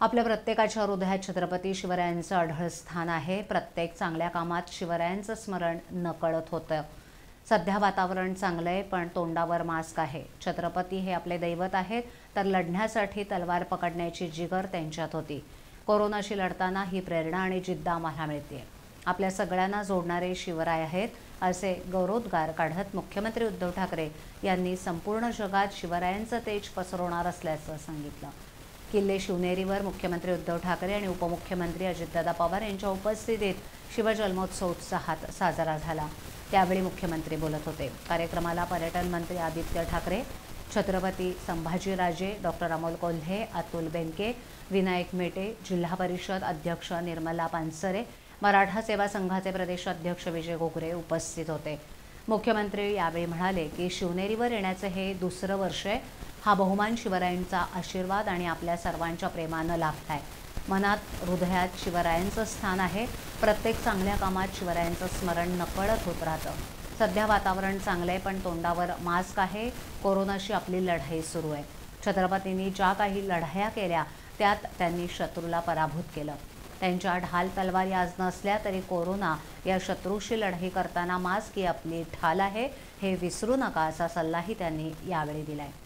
आपल्या प्रत्येकाच्या हृदयात छत्रपती शिवरायांचं अढळ स्थान आहे। प्रत्येक चांगल्या कामात शिवरायांचं स्मरण नकळत होतं। सध्या वातावरण चांगलं आहे, पण तोंडावर मास्क आहे। छत्रपती हे आपले दैवत आहेत, तर लढण्यासाठी तलवार पकडण्याची जिगर त्यांच्यात होती। कोरोनाशी लढताना ही प्रेरणा आणि जिद्द आम्हाला मिळते। आपल्या सगळ्यांना जोडणारे शिवराय आहेत, असे गौरवोद्गार काढत मुख्यमंत्री उद्धव ठाकरे यांनी संपूर्ण जगात शिवरायांचं तेज पसरवणार असल्याचं सांगितलं। किल्ले शिवनेरीवर मुख्यमंत्री उद्धव ठाकरे आणि उपमुख्यमंत्री अजितदादा पवार यांच्या उपस्थितीत शिवजन्मोत्सव उत्साहात साजरा झाला। त्यावेळी मुख्यमंत्री बोलत होते। कार्यक्रमाला पर्यटन मंत्री आदित्य ठाकरे, छत्रपती संभाजीराजे, डॉक्टर अमोल कोल्हे, अतुल बेनके, विनायक मेटे, जिल्हा परिषद अध्यक्ष निर्मला पानसरे, मराठा सेवा संघाचे प्रदेशाध्यक्ष विजय घोगरे उपस्थित होते। मुख्यमंत्री यावेळी म्हणाले की शिवनेरीवर येण्याचे हे दुसरं वर्ष आहे। हा बहुमान शिवरायांचा आशीर्वाद आणि आपल्या सर्वांच्या प्रेमानं लाभलाय। मनात हृदयात शिवरायांचं स्थान आहे। प्रत्येक चांगल्या कामात शिवरायांचं स्मरण नकळत होत राहतं। सध्या वातावरण चांगलं आहे, पण तोंडावर मास्क आहे। कोरोनाशी आपली लढाई सुरू आहे। छत्रपतींनी ज्या काही लढाया केल्या त्यात त्यांनी शत्रूला पराभूत केलं। त्यांच्या ढाल तलवारी आज नसल्या तरी कोरोना या शत्रूशी लढाई करताना मास्क ही आपली ढाल आहे, हे विसरू नका, असा सल्लाही त्यांनी यावेळी दिलाय।